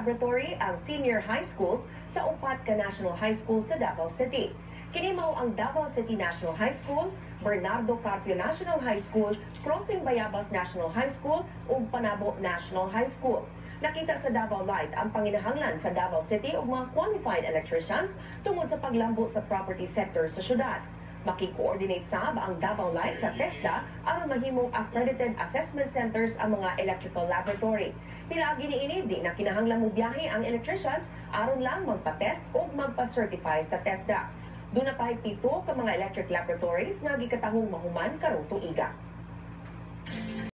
laboratory ang senior high schools sa upat ka national high school sa Davao City. Kini mao ang Davao City National High School, Bernardo Carpio National High School, Crossing Bayabas National High School ug Panabo National High School. Nakita sa Davao Light ang panginahanglan sa Davao City ug mga qualified electricians tungod sa paglambo sa property sector sa syudad. Maki-coordinate sab ang Davao Light sa TESDA aron mahimong accredited assessment centers ang mga electrical laboratory. Pinaagi niini di na kinahanglan mo biyahe ang electricians aron lang magpa-test o magpa-certify sa TESDA. Doon na pahit 7 ka mga electric laboratories nga gikatahong mahuman karong tuiga.